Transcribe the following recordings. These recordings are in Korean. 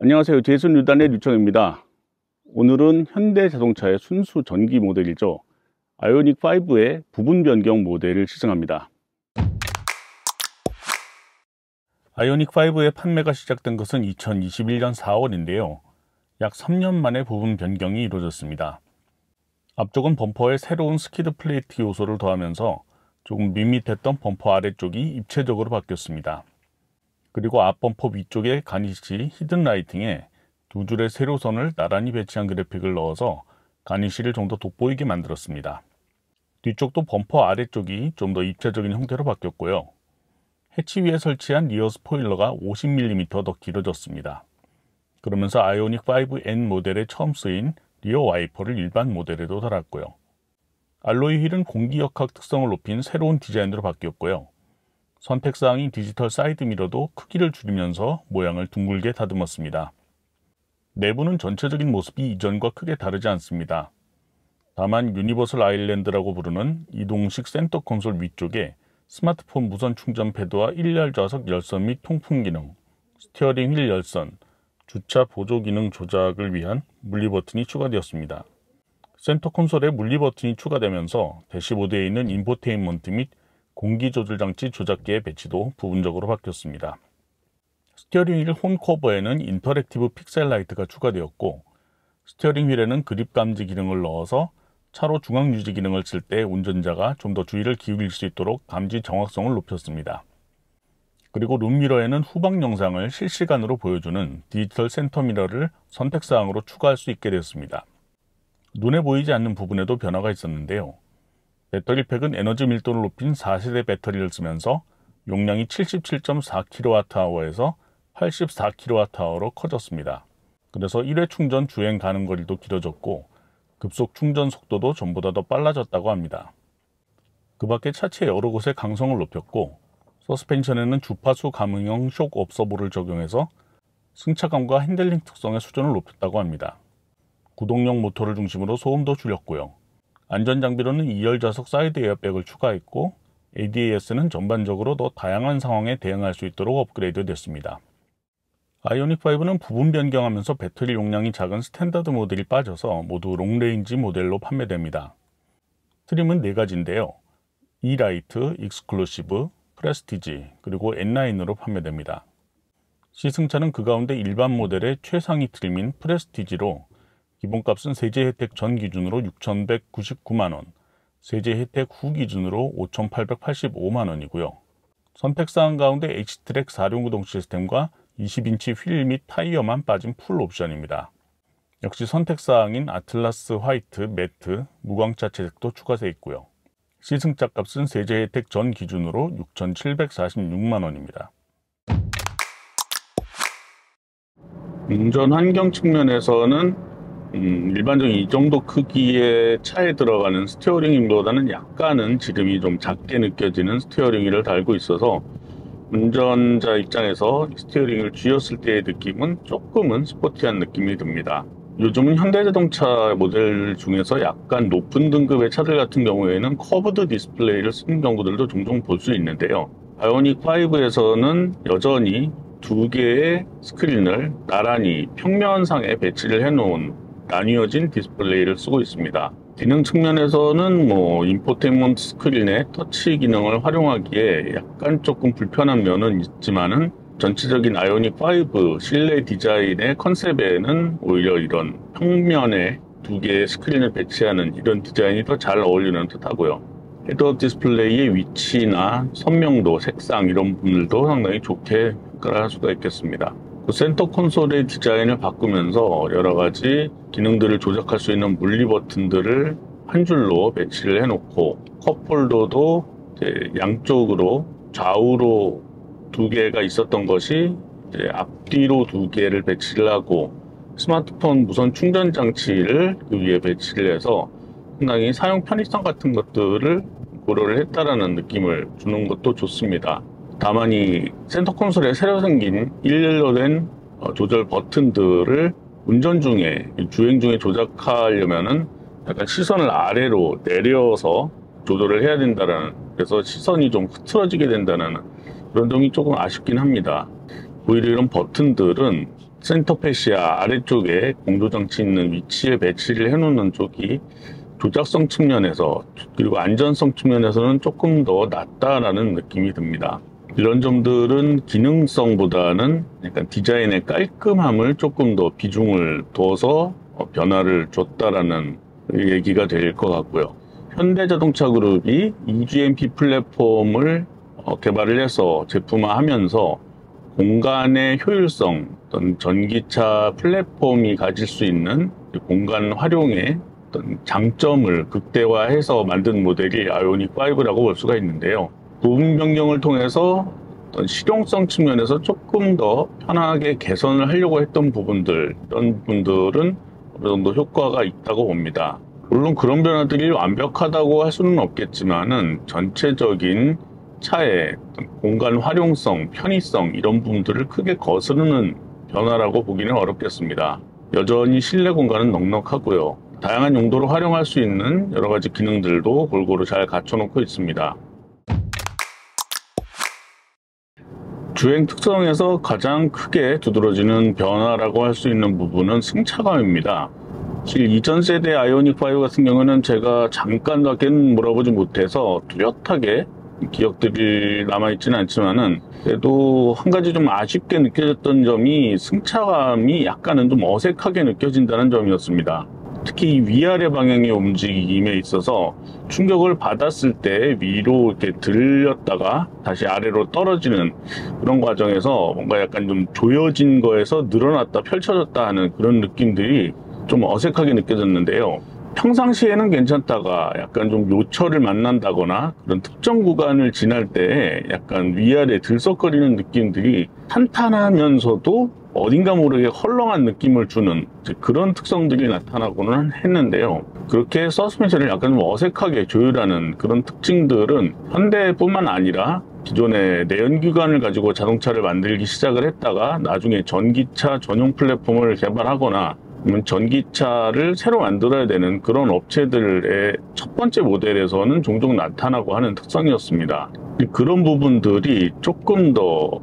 안녕하세요. 제이슨 유단의 류청입니다. 오늘은 현대자동차의 순수 전기 모델이죠. 아이오닉 5의 부분 변경 모델을 시승합니다. 아이오닉 5의 판매가 시작된 것은 2021년 4월인데요. 약 3년 만에 부분 변경이 이루어졌습니다. 앞쪽은 범퍼에 새로운 스키드 플레이트 요소를 더하면서 조금 밋밋했던 범퍼 아래쪽이 입체적으로 바뀌었습니다. 그리고 앞범퍼 위쪽에 가니쉬 히든 라이팅에 두 줄의 세로선을 나란히 배치한 그래픽을 넣어서 가니쉬를 좀 더 돋보이게 만들었습니다. 뒤쪽도 범퍼 아래쪽이 좀 더 입체적인 형태로 바뀌었고요. 해치 위에 설치한 리어 스포일러가 50mm 더 길어졌습니다. 그러면서 아이오닉 5N 모델에 처음 쓰인 리어 와이퍼를 일반 모델에도 달았고요. 알로이 휠은 공기역학 특성을 높인 새로운 디자인으로 바뀌었고요. 선택사항인 디지털 사이드미러도 크기를 줄이면서 모양을 둥글게 다듬었습니다. 내부는 전체적인 모습이 이전과 크게 다르지 않습니다. 다만 유니버설 아일랜드라고 부르는 이동식 센터 콘솔 위쪽에 스마트폰 무선 충전 패드와 1열 좌석 열선 및 통풍 기능, 스티어링 휠 열선, 주차 보조 기능 조작을 위한 물리 버튼이 추가되었습니다. 센터 콘솔에 물리 버튼이 추가되면서 대시보드에 있는 인포테인먼트 및 공기조절장치 조작기의 배치도 부분적으로 바뀌었습니다. 스티어링 휠 홈 커버에는 인터랙티브 픽셀 라이트가 추가되었고, 스티어링 휠에는 그립 감지 기능을 넣어서 차로 중앙 유지 기능을 쓸 때 운전자가 좀 더 주의를 기울일 수 있도록 감지 정확성을 높였습니다. 그리고 룸미러에는 후방 영상을 실시간으로 보여주는 디지털 센터 미러를 선택사항으로 추가할 수 있게 되었습니다. 눈에 보이지 않는 부분에도 변화가 있었는데요. 배터리 팩은 에너지 밀도를 높인 4세대 배터리를 쓰면서 용량이 77.4kWh에서 84kWh로 커졌습니다. 그래서 1회 충전 주행 가는 거리도 길어졌고 급속 충전 속도도 전보다 더 빨라졌다고 합니다. 그 밖에 차체 여러 곳에 강성을 높였고 서스펜션에는 주파수 감응형 쇼크 업서버를 적용해서 승차감과 핸들링 특성의 수준을 높였다고 합니다. 구동용 모터를 중심으로 소음도 줄였고요. 안전장비로는 2열 좌석 사이드 에어백을 추가했고 ADAS는 전반적으로 더 다양한 상황에 대응할 수 있도록 업그레이드 됐습니다. 아이오닉 5는 부분 변경하면서 배터리 용량이 작은 스탠다드 모델이 빠져서 모두 롱레인지 모델로 판매됩니다. 트림은 4가지인데요. E-라이트, 익스클루시브, 프레스티지, 그리고 N9으로 판매됩니다. 시승차는 그 가운데 일반 모델의 최상위 트림인 프레스티지로 기본값은 세제 혜택 전 기준으로 6,199만원, 세제 혜택 후 기준으로 5,885만원이고요. 선택사항 가운데 H트랙 4륜구동 시스템과 20인치 휠 및 타이어만 빠진 풀 옵션입니다. 역시 선택사항인 아틀라스 화이트, 매트, 무광차 채색도 추가되어 있고요. 시승차 값은 세제 혜택 전 기준으로 6,746만원입니다. 운전 환경 측면에서는 일반적인 이 정도 크기의 차에 들어가는 스티어링 휠보다는 약간은 지름이 좀 작게 느껴지는 스티어링 휠을 달고 있어서 운전자 입장에서 스티어링 휠을 쥐었을 때의 느낌은 조금은 스포티한 느낌이 듭니다. 요즘은 현대자동차 모델 중에서 약간 높은 등급의 차들 같은 경우에는 커브드 디스플레이를 쓰는 경우들도 종종 볼 수 있는데요. 아이오닉 5에서는 여전히 두 개의 스크린을 나란히 평면상에 배치를 해놓은 나뉘어진 디스플레이를 쓰고 있습니다. 기능 측면에서는 인포테인먼트 스크린의 터치 기능을 활용하기에 약간 조금 불편한 면은 있지만은 전체적인 아이오닉 5 실내 디자인의 컨셉에는 오히려 이런 평면에 두 개의 스크린을 배치하는 이런 디자인이 더 잘 어울리는 듯 하고요. 헤드업 디스플레이의 위치나 선명도, 색상 이런 부분들도 상당히 좋게 평가를 할 수가 있겠습니다. 그 센터 콘솔의 디자인을 바꾸면서 여러가지 기능들을 조작할 수 있는 물리 버튼들을 한 줄로 배치를 해놓고 컵홀더도 양쪽으로 좌우로 두 개가 있었던 것이 앞뒤로 두 개를 배치를 하고 스마트폰 무선 충전 장치를 그 위에 배치를 해서 상당히 사용 편의성 같은 것들을 고려를 했다라는 느낌을 주는 것도 좋습니다. 다만 이 센터 콘솔에 새로 생긴 일렬로 된 조절 버튼들을 운전 중에, 주행 중에 조작하려면은 약간 시선을 아래로 내려서 조절을 해야 된다라는, 그래서 시선이 좀 흐트러지게 된다는 그런 점이 조금 아쉽긴 합니다. 오히려 이런 버튼들은 센터 패시아 아래쪽에 공조장치 있는 위치에 배치를 해놓는 쪽이 조작성 측면에서 그리고 안전성 측면에서는 조금 더 낫다라는 느낌이 듭니다. 이런 점들은 기능성보다는 약간 디자인의 깔끔함을 조금 더 비중을 둬서 변화를 줬다라는 얘기가 될 것 같고요. 현대자동차 그룹이 eGMP 플랫폼을 개발을 해서 제품화하면서 공간의 효율성, 어떤 전기차 플랫폼이 가질 수 있는 공간 활용의 어떤 장점을 극대화해서 만든 모델이 아이오닉 5라고 볼 수가 있는데요. 부분 변경을 통해서 어떤 실용성 측면에서 조금 더 편하게 개선을 하려고 했던 부분들, 이런 부분들은 어느 정도 효과가 있다고 봅니다. 물론 그런 변화들이 완벽하다고 할 수는 없겠지만은 전체적인 차의 공간 활용성, 편의성 이런 부분들을 크게 거스르는 변화라고 보기는 어렵겠습니다. 여전히 실내 공간은 넉넉하고요. 다양한 용도로 활용할 수 있는 여러 가지 기능들도 골고루 잘 갖춰놓고 있습니다. 주행 특성에서 가장 크게 두드러지는 변화라고 할 수 있는 부분은 승차감입니다. 사실 이전 세대 아이오닉 5 같은 경우는 제가 잠깐밖에 몰아보지 못해서 뚜렷하게 기억들이 남아있지는 않지만은 그래도 한 가지 좀 아쉽게 느껴졌던 점이 승차감이 약간은 좀 어색하게 느껴진다는 점이었습니다. 특히 위아래 방향의 움직임에 있어서 충격을 받았을 때 위로 이렇게 들렸다가 다시 아래로 떨어지는 그런 과정에서 뭔가 약간 좀 조여진 거에서 늘어났다 펼쳐졌다 하는 그런 느낌들이 좀 어색하게 느껴졌는데요. 평상시에는 괜찮다가 약간 좀 요철을 만난다거나 그런 특정 구간을 지날 때 약간 위아래 들썩거리는 느낌들이 탄탄하면서도 어딘가 모르게 헐렁한 느낌을 주는 그런 특성들이 나타나고는 했는데요. 그렇게 서스펜션을 약간 좀 어색하게 조율하는 그런 특징들은 현대뿐만 아니라 기존의 내연기관을 가지고 자동차를 만들기 시작을 했다가 나중에 전기차 전용 플랫폼을 개발하거나 전기차를 새로 만들어야 되는 그런 업체들의 첫 번째 모델에서는 종종 나타나고 하는 특성이었습니다. 그런 부분들이 조금 더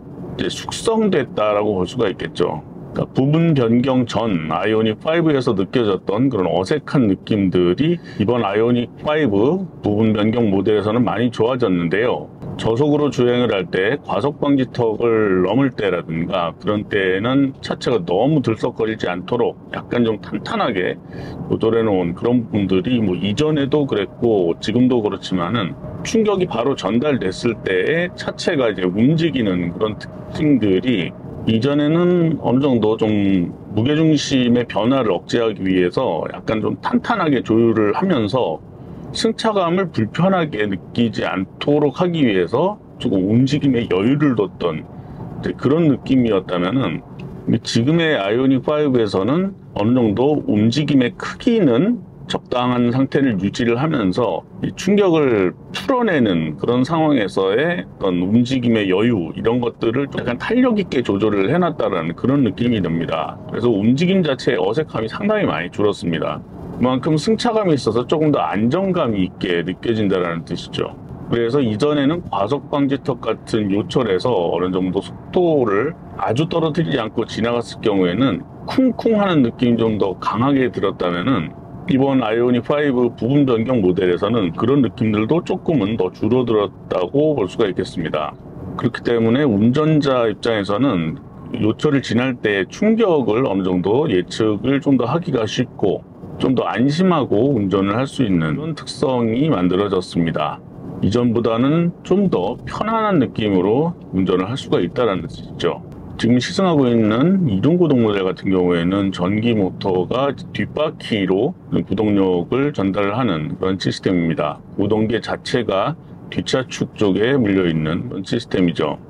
숙성됐다라고 볼 수가 있겠죠. 그러니까 부분 변경 전 아이오닉 5에서 느껴졌던 그런 어색한 느낌들이 이번 아이오닉 5 부분 변경 모델에서는 많이 좋아졌는데요. 저속으로 주행을 할 때 과속 방지턱을 넘을 때라든가 그런 때는 차체가 너무 들썩거리지 않도록 약간 좀 탄탄하게 조절해 놓은 그런 부분들이 뭐 이전에도 그랬고 지금도 그렇지만은 충격이 바로 전달됐을 때에 차체가 이제 움직이는 그런 특징들이 이전에는 어느 정도 좀 무게중심의 변화를 억제하기 위해서 약간 좀 탄탄하게 조율을 하면서 승차감을 불편하게 느끼지 않도록 하기 위해서 조금 움직임에 여유를 뒀던 그런 느낌이었다면은 지금의 아이오닉 5에서는 어느 정도 움직임의 크기는 적당한 상태를 유지를 하면서 이 충격을 풀어내는 그런 상황에서의 어떤 움직임의 여유 이런 것들을 좀 약간 탄력 있게 조절을 해놨다는 그런 느낌이 듭니다. 그래서 움직임 자체의 어색함이 상당히 많이 줄었습니다. 그만큼 승차감이 있어서 조금 더 안정감이 있게 느껴진다는 뜻이죠. 그래서 이전에는 과속 방지턱 같은 요철에서 어느 정도 속도를 아주 떨어뜨리지 않고 지나갔을 경우에는 쿵쿵 하는 느낌이 좀 더 강하게 들었다면은 이번 아이오닉 5 부분 변경 모델에서는 그런 느낌들도 조금은 더 줄어들었다고 볼 수가 있겠습니다. 그렇기 때문에 운전자 입장에서는 요철을 지날 때 충격을 어느 정도 예측을 좀 더 하기가 쉽고 좀 더 안심하고 운전을 할 수 있는 그런 특성이 만들어졌습니다. 이전보다는 좀 더 편안한 느낌으로 운전을 할 수가 있다는 뜻이죠. 지금 시승하고 있는 이륜구동 모델 같은 경우에는 전기 모터가 뒷바퀴로 구동력을 전달하는 그런 시스템입니다. 구동계 자체가 뒷차축 쪽에 물려있는 그런 시스템이죠.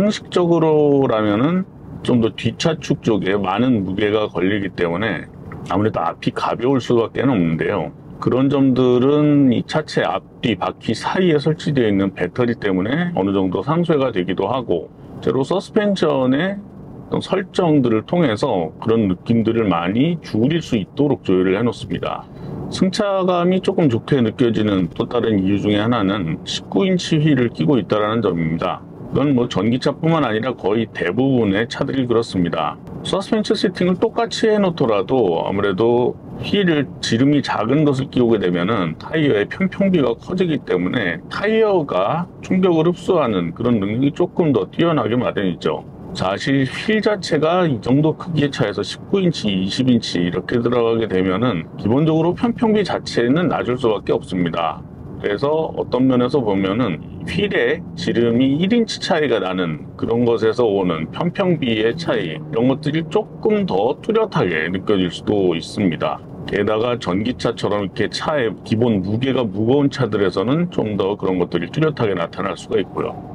상식적으로라면은 좀 더 뒷차축 쪽에 많은 무게가 걸리기 때문에 아무래도 앞이 가벼울 수밖에 없는데요. 그런 점들은 이 차체 앞뒤 바퀴 사이에 설치되어 있는 배터리 때문에 어느 정도 상쇄가 되기도 하고 제로 서스펜션의 어떤 설정들을 통해서 그런 느낌들을 많이 줄일 수 있도록 조율을 해 놓습니다. 승차감이 조금 좋게 느껴지는 또 다른 이유 중에 하나는 19인치 휠을 끼고 있다는 점입니다. 그건 뭐 전기차뿐만 아니라 거의 대부분의 차들이 그렇습니다. 서스펜션 세팅을 똑같이 해놓더라도 아무래도 휠을 지름이 작은 것을 끼우게 되면은 타이어의 편평비가 커지기 때문에 타이어가 충격을 흡수하는 그런 능력이 조금 더 뛰어나게 마련이죠. 사실 휠 자체가 이 정도 크기의 차에서 19인치, 20인치 이렇게 들어가게 되면은 기본적으로 편평비 자체는 낮을 수밖에 없습니다. 그래서 어떤 면에서 보면은 휠의 지름이 1인치 차이가 나는 그런 것에서 오는 편평비의 차이, 이런 것들이 조금 더 뚜렷하게 느껴질 수도 있습니다. 게다가 전기차처럼 이렇게 차의 기본 무게가 무거운 차들에서는 좀 더 그런 것들이 뚜렷하게 나타날 수가 있고요.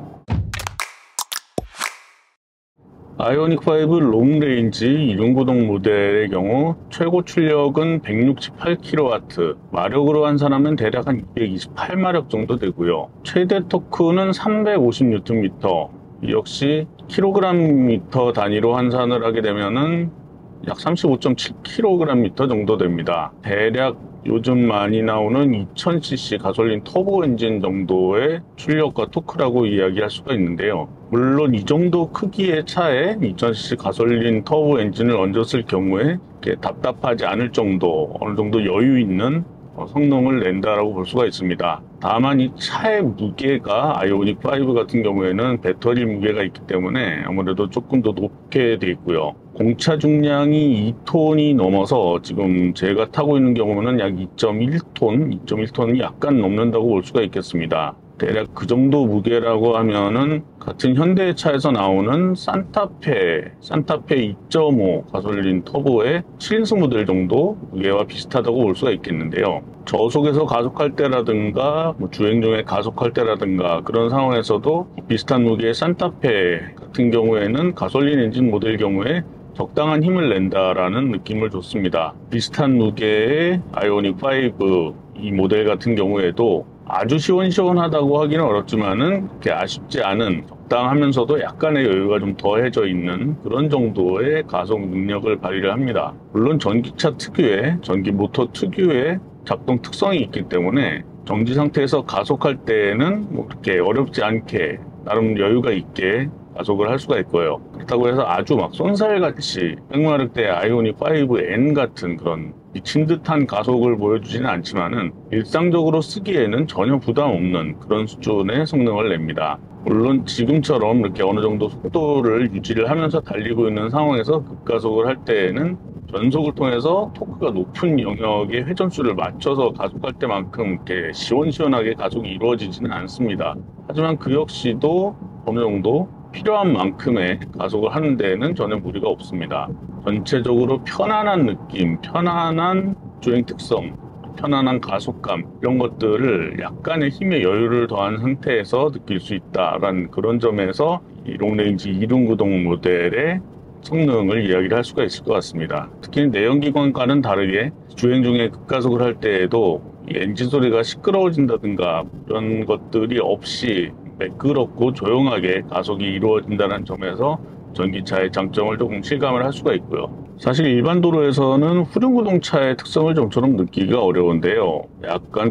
아이오닉5 롱레인지 이륜구동 모델의 경우 최고 출력은 168kW, 마력으로 환산하면 대략 한 228마력 정도 되고요. 최대 토크는 350Nm, 역시 kgm 단위로 환산을 하게 되면은 약 35.7kgm 정도 됩니다. 대략 요즘 많이 나오는 2000cc 가솔린 터보 엔진 정도의 출력과 토크라고 이야기할 수가 있는데요. 물론 이 정도 크기의 차에 2000cc 가솔린 터보 엔진을 얹었을 경우에 답답하지 않을 정도, 어느 정도 여유 있는 성능을 낸다라고 볼 수가 있습니다. 다만 이 차의 무게가 아이오닉5 같은 경우에는 배터리 무게가 있기 때문에 아무래도 조금 더 높게 돼 있고요. 공차 중량이 2톤이 넘어서 지금 제가 타고 있는 경우는 약 2.1톤이 약간 넘는다고 볼 수가 있겠습니다. 대략 그 정도 무게라고 하면은 같은 현대차에서 나오는 산타페 2.5 가솔린 터보의 7인승 모델 정도 무게와 비슷하다고 볼 수가 있겠는데요. 저속에서 가속할 때라든가 주행 중에 가속할 때라든가 그런 상황에서도 비슷한 무게의 산타페 같은 경우에는 가솔린 엔진 모델 경우에 적당한 힘을 낸다라는 느낌을 줬습니다. 비슷한 무게의 아이오닉5 이 모델 같은 경우에도 아주 시원시원하다고 하기는 어렵지만은 그렇게 아쉽지 않은, 적당하면서도 약간의 여유가 좀 더해져 있는 그런 정도의 가속 능력을 발휘를 합니다. 물론 전기차 특유의, 전기 모터 특유의 작동 특성이 있기 때문에 정지 상태에서 가속할 때에는 뭐 그렇게 어렵지 않게 나름 여유가 있게 가속을 할 수가 있고요. 그렇다고 해서 아주 막 쏜살같이 100마력대 아이오닉 5N 같은 그런 미친 듯한 가속을 보여주지는 않지만은 일상적으로 쓰기에는 전혀 부담 없는 그런 수준의 성능을 냅니다. 물론 지금처럼 이렇게 어느 정도 속도를 유지를 하면서 달리고 있는 상황에서 급가속을 할 때에는 변속을 통해서 토크가 높은 영역의 회전수를 맞춰서 가속할 때만큼 이렇게 시원시원하게 가속이 이루어지지는 않습니다. 하지만 그 역시도 어느 정도 필요한 만큼의 가속을 하는 데에는 전혀 무리가 없습니다. 전체적으로 편안한 느낌, 편안한 주행 특성, 편안한 가속감, 이런 것들을 약간의 힘의 여유를 더한 상태에서 느낄 수 있다라는 그런 점에서 이 롱레인지 이륜구동 모델의 성능을 이야기를 할 수가 있을 것 같습니다. 특히 내연기관과는 다르게 주행 중에 급가속을 할 때에도 이 엔진 소리가 시끄러워진다든가 그런 것들이 없이 매끄럽고 조용하게 가속이 이루어진다는 점에서 전기차의 장점을 조금 실감을 할 수가 있고요. 사실 일반 도로에서는 후륜구동차의 특성을 좀처럼 느끼기가 어려운데요. 약간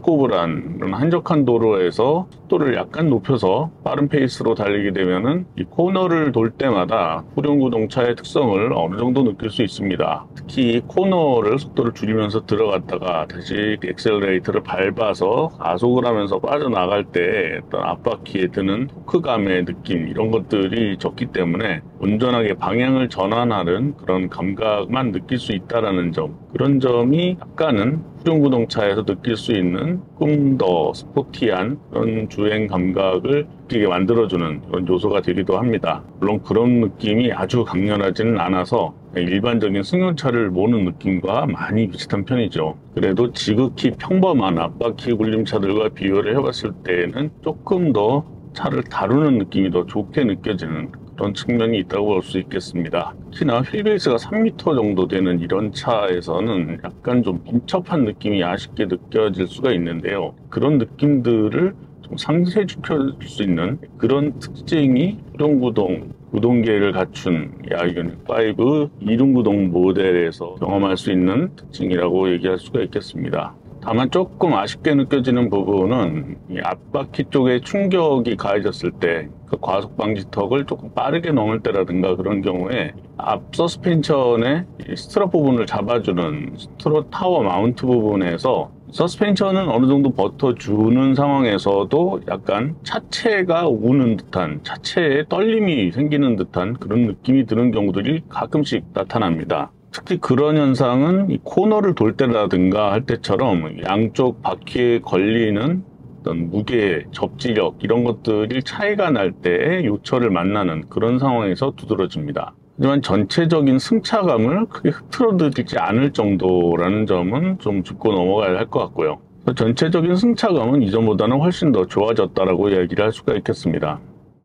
꼬불꼬불한 그런 한적한 도로에서 속도를 약간 높여서 빠른 페이스로 달리게 되면은 이 코너를 돌 때마다 후륜구동차의 특성을 어느 정도 느낄 수 있습니다. 특히 코너를 속도를 줄이면서 들어갔다가 다시 엑셀레이터를 밟아서 가속을 하면서 빠져나갈 때 어떤 앞바퀴에 드는 토크감의 느낌, 이런 것들이 적기 때문에 온전하게 방향을 전환하는 그런 감각만 느낄 수 있다는 점, 그런 점이 약간은 후륜구동차에서 느낄 수 있는 조금 더 스포티한 그런 주행 감각을 느끼게 만들어주는 그런 요소가 되기도 합니다. 물론 그런 느낌이 아주 강렬하지는 않아서 일반적인 승용차를 모는 느낌과 많이 비슷한 편이죠. 그래도 지극히 평범한 앞바퀴 굴림차들과 비교를 해봤을 때에는 조금 더 차를 다루는 느낌이 더 좋게 느껴지는 그런 측면이 있다고 볼 수 있겠습니다. 특히나 휠베이스가 3m 정도 되는 이런 차에서는 약간 좀 민첩한 느낌이 아쉽게 느껴질 수가 있는데요. 그런 느낌들을 좀 상쇄시킬 수 있는 그런 특징이 후륜구동, 구동계를 갖춘 아이오닉5 이륜구동 모델에서 경험할 수 있는 특징이라고 얘기할 수가 있겠습니다. 다만 조금 아쉽게 느껴지는 부분은 이 앞바퀴 쪽에 충격이 가해졌을 때 그 과속 방지턱을 조금 빠르게 넘을 때라든가 그런 경우에 앞 서스펜션의 스트럿 부분을 잡아주는 스트럿 타워 마운트 부분에서 서스펜션은 어느 정도 버텨주는 상황에서도 약간 차체가 우는 듯한, 차체에 떨림이 생기는 듯한 그런 느낌이 드는 경우들이 가끔씩 나타납니다. 특히 그런 현상은 이 코너를 돌 때라든가 할 때처럼 양쪽 바퀴에 걸리는 어떤 무게, 접지력 이런 것들이 차이가 날 때에 요철을 만나는 그런 상황에서 두드러집니다. 하지만 전체적인 승차감을 크게 흐트러들지 않을 정도라는 점은 좀 짚고 넘어가야 할 것 같고요. 전체적인 승차감은 이전보다는 훨씬 더 좋아졌다라고 이야기를 할 수가 있겠습니다.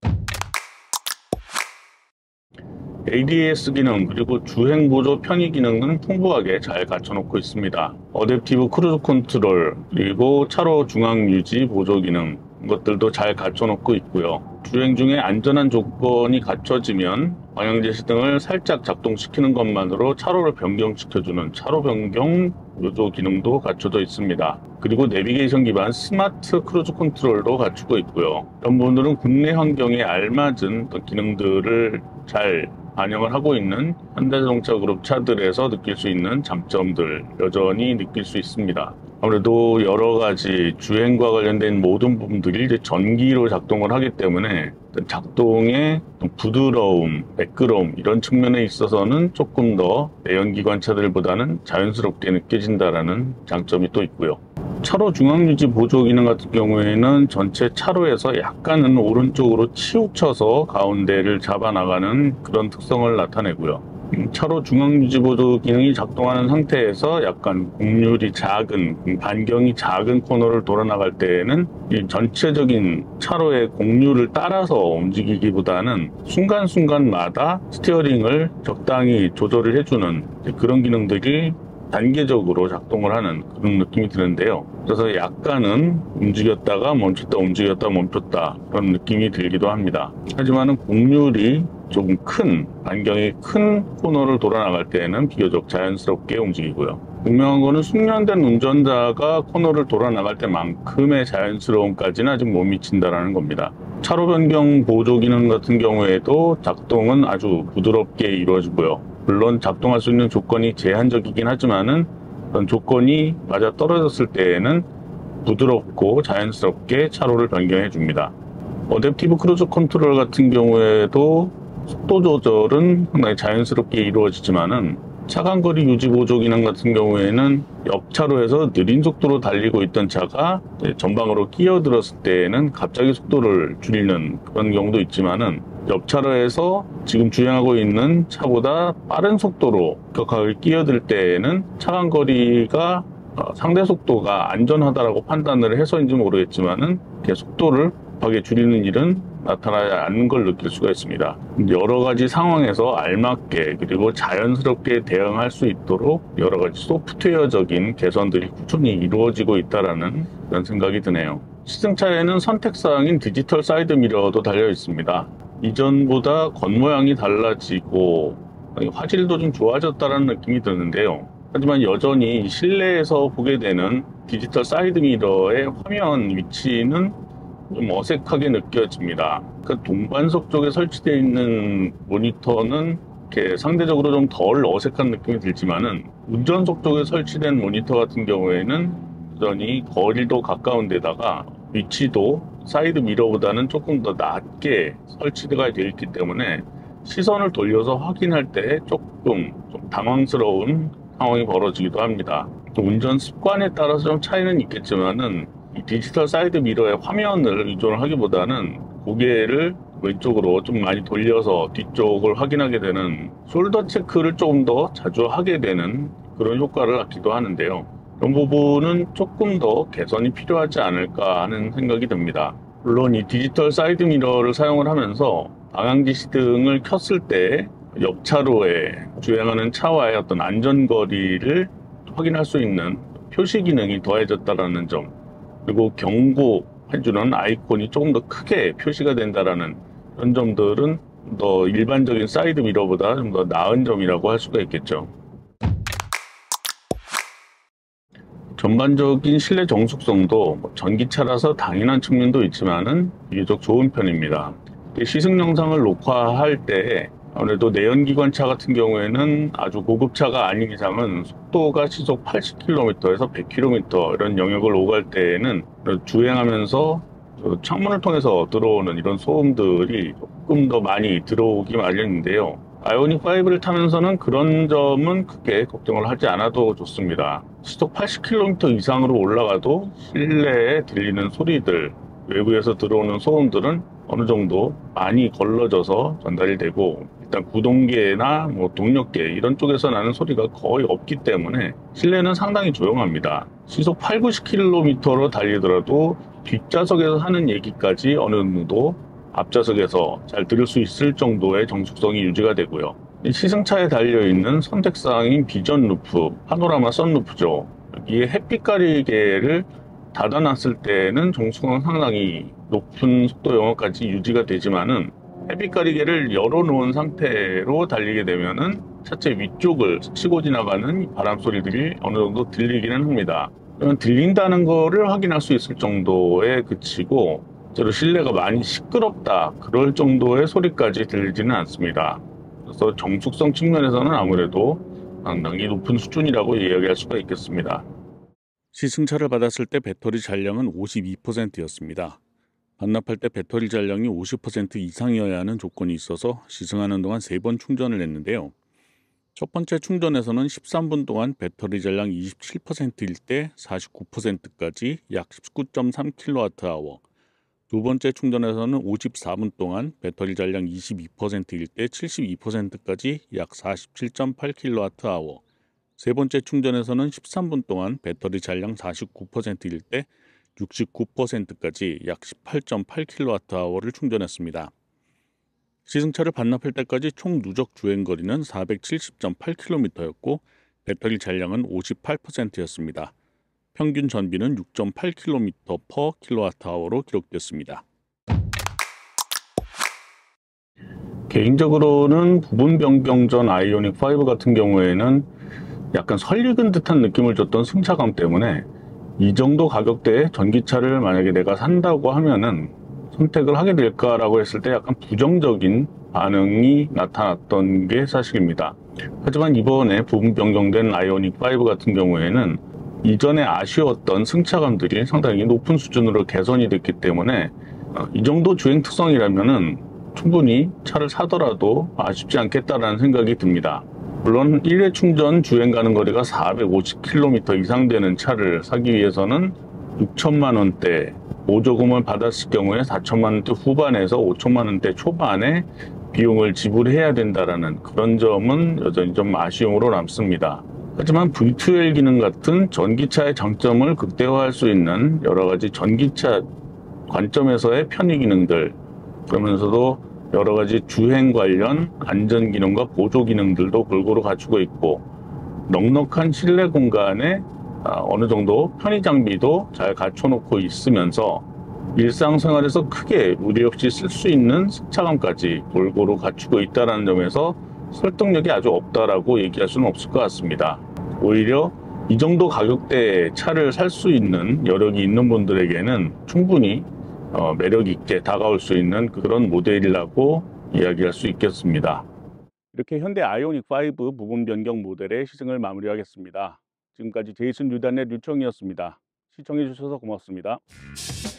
ADAS 기능 그리고 주행보조 편의 기능은 풍부하게 잘 갖춰놓고 있습니다. 어댑티브 크루즈 컨트롤 그리고 차로 중앙 유지 보조 기능 것들도 잘 갖춰놓고 있고요. 주행 중에 안전한 조건이 갖춰지면 방향제시 등을 살짝 작동시키는 것만으로 차로를 변경시켜주는 차로 변경 요조 기능도 갖춰져 있습니다. 그리고 내비게이션 기반 스마트 크루즈 컨트롤도 갖추고 있고요. 이런 부분들은 국내 환경에 알맞은 기능들을 잘 반영을 하고 있는 현대자동차 그룹 차들에서 느낄 수 있는 장점들 여전히 느낄 수 있습니다. 아무래도 여러 가지 주행과 관련된 모든 부분들이 이제 전기로 작동을 하기 때문에 작동의 부드러움, 매끄러움 이런 측면에 있어서는 조금 더 내연기관 차들보다는 자연스럽게 느껴진다라는 장점이 또 있고요. 차로 중앙유지 보조 기능 같은 경우에는 전체 차로에서 약간은 오른쪽으로 치우쳐서 가운데를 잡아나가는 그런 특성을 나타내고요. 차로 중앙유지 보조 기능이 작동하는 상태에서 약간 곡률이 작은, 반경이 작은 코너를 돌아 나갈 때에는 이 전체적인 차로의 곡률을 따라서 움직이기보다는 순간순간마다 스티어링을 적당히 조절을 해주는 그런 기능들이 단계적으로 작동을 하는 그런 느낌이 드는데요. 그래서 약간은 움직였다가 멈췄다 움직였다 멈췄다 그런 느낌이 들기도 합니다. 하지만은 곡률이 조금 큰, 반경이 큰 코너를 돌아 나갈 때에는 비교적 자연스럽게 움직이고요. 분명한 거는 숙련된 운전자가 코너를 돌아 나갈 때만큼의 자연스러움까지는 아직 못 미친다라는 겁니다. 차로 변경 보조 기능 같은 경우에도 작동은 아주 부드럽게 이루어지고요. 물론 작동할 수 있는 조건이 제한적이긴 하지만은 그런 조건이 맞아 떨어졌을 때에는 부드럽고 자연스럽게 차로를 변경해 줍니다. 어댑티브 크루즈 컨트롤 같은 경우에도 속도 조절은 상당히 자연스럽게 이루어지지만은 차간거리 유지 보조 기능 같은 경우에는 옆차로에서 느린 속도로 달리고 있던 차가 전방으로 끼어들었을 때에는 갑자기 속도를 줄이는 그런 경우도 있지만은 옆차로에서 지금 주행하고 있는 차보다 빠른 속도로 격하게 끼어들 때에는 차간거리가 상대 속도가 안전하다라고 판단을 해서인지 모르겠지만은 속도를 급하게 줄이는 일은 나타나지 않는 걸 느낄 수가 있습니다. 여러 가지 상황에서 알맞게 그리고 자연스럽게 대응할 수 있도록 여러 가지 소프트웨어적인 개선들이 꾸준히 이루어지고 있다는 그런 생각이 드네요. 시승차에는 선택사항인 디지털 사이드 미러도 달려 있습니다. 이전보다 겉모양이 달라지고 화질도 좀 좋아졌다는 느낌이 드는데요. 하지만 여전히 실내에서 보게 되는 디지털 사이드 미러의 화면 위치는 좀 어색하게 느껴집니다. 그 동반석 쪽에 설치되어 있는 모니터는 이렇게 상대적으로 좀 덜 어색한 느낌이 들지만은 운전석 쪽에 설치된 모니터 같은 경우에는 여전히 거리도 가까운 데다가 위치도 사이드 미러보다는 조금 더 낮게 설치가 되어 있기 때문에 시선을 돌려서 확인할 때 조금 좀 당황스러운 상황이 벌어지기도 합니다. 또 운전 습관에 따라서 좀 차이는 있겠지만은 이 디지털 사이드 미러의 화면을 의존을 하기보다는 고개를 왼쪽으로 좀 많이 돌려서 뒤쪽을 확인하게 되는 숄더 체크를 조금 더 자주 하게 되는 그런 효과를 갖기도 하는데요. 이런 부분은 조금 더 개선이 필요하지 않을까 하는 생각이 듭니다. 물론 이 디지털 사이드 미러를 사용을 하면서 방향지시 등을 켰을 때 옆차로에 주행하는 차와의 어떤 안전거리를 확인할 수 있는 표시 기능이 더해졌다는 점, 그리고 경고해주는 아이콘이 조금 더 크게 표시가 된다는 그런 점들은 더 일반적인 사이드 미러보다 좀 더 나은 점이라고 할 수가 있겠죠. 전반적인 실내 정숙성도 전기차라서 당연한 측면도 있지만은 비교적 좋은 편입니다. 시승 영상을 녹화할 때 아무래도 내연기관차 같은 경우에는 아주 고급차가 아닌 이상은 속도가 시속 80km에서 100km 이런 영역을 오갈 때에는 주행하면서 창문을 통해서 들어오는 이런 소음들이 조금 더 많이 들어오기 마련인데요. 아이오닉 5를 타면서는 그런 점은 크게 걱정을 하지 않아도 좋습니다. 시속 80km 이상으로 올라가도 실내에 들리는 소리들, 외부에서 들어오는 소음들은 어느 정도 많이 걸러져서 전달이 되고, 일단 구동계나 동력계 이런 쪽에서 나는 소리가 거의 없기 때문에 실내는 상당히 조용합니다. 시속 8, 90km로 달리더라도 뒷좌석에서 하는 얘기까지 어느 정도 앞좌석에서 잘 들을 수 있을 정도의 정숙성이 유지가 되고요. 시승차에 달려있는 선택사항인 비전 루프, 파노라마 선루프죠. 여기에 햇빛 가리개를 닫아놨을 때는 정숙성은 상당히 높은 속도 영역까지 유지가 되지만은 햇빛 가리개를 열어놓은 상태로 달리게 되면은 차체 위쪽을 스치고 지나가는 바람 소리들이 어느 정도 들리기는 합니다. 들린다는 거를 확인할 수 있을 정도에 그치고 실내가 많이 시끄럽다 그럴 정도의 소리까지 들리지는 않습니다. 그래서 정숙성 측면에서는 아무래도 상당히 높은 수준이라고 이야기할 수가 있겠습니다. 시승차를 받았을 때 배터리 잔량은 52%였습니다. 반납할 때 배터리 잔량이 50% 이상이어야 하는 조건이 있어서 시승하는 동안 3번 충전을 했는데요. 첫 번째 충전에서는 13분 동안 배터리 잔량 27%일 때 49%까지 약 19.3kWh, 두 번째 충전에서는 54분 동안 배터리 잔량 22%일 때 72%까지 약 47.8kWh, 세 번째 충전에서는 13분 동안 배터리 잔량 49%일 때 69%까지 약 18.8kWh를 충전했습니다. 시승차를 반납할 때까지 총 누적 주행거리는 470.8km였고 배터리 잔량은 58%였습니다. 평균 전비는 6.8km/kWh로 기록됐습니다. 개인적으로는 부분 변경 전 아이오닉 5 같은 경우에는 약간 설익은 듯한 느낌을 줬던 승차감 때문에 이 정도 가격대에 전기차를 만약에 내가 산다고 하면은 선택을 하게 될까라고 했을 때 약간 부정적인 반응이 나타났던 게 사실입니다. 하지만 이번에 부분 변경된 아이오닉 5 같은 경우에는 이전에 아쉬웠던 승차감들이 상당히 높은 수준으로 개선이 됐기 때문에 이 정도 주행 특성이라면은 충분히 차를 사더라도 아쉽지 않겠다라는 생각이 듭니다. 물론 1회 충전 주행 가는 거리가 450km 이상 되는 차를 사기 위해서는 6천만 원대 보조금을 받았을 경우에 4천만 원대 후반에서 5천만 원대 초반에 비용을 지불해야 된다라는 그런 점은 여전히 좀 아쉬움으로 남습니다. 하지만 V2L 기능 같은 전기차의 장점을 극대화할 수 있는 여러 가지 전기차 관점에서의 편의 기능들, 그러면서도 여러 가지 주행 관련 안전 기능과 보조 기능들도 골고루 갖추고 있고, 넉넉한 실내 공간에 어느 정도 편의 장비도 잘 갖춰놓고 있으면서 일상생활에서 크게 무리 없이 쓸 수 있는 승차감까지 골고루 갖추고 있다는 점에서 설득력이 아주 없다라고 얘기할 수는 없을 것 같습니다. 오히려 이 정도 가격대에 차를 살 수 있는 여력이 있는 분들에게는 충분히 매력 있게 다가올 수 있는 그런 모델이라고 이야기할 수 있겠습니다. 이렇게 현대 아이오닉 5 부분 변경 모델의 시승을 마무리하겠습니다. 지금까지 제이슨 류단의 류청이었습니다. 시청해 주셔서 고맙습니다.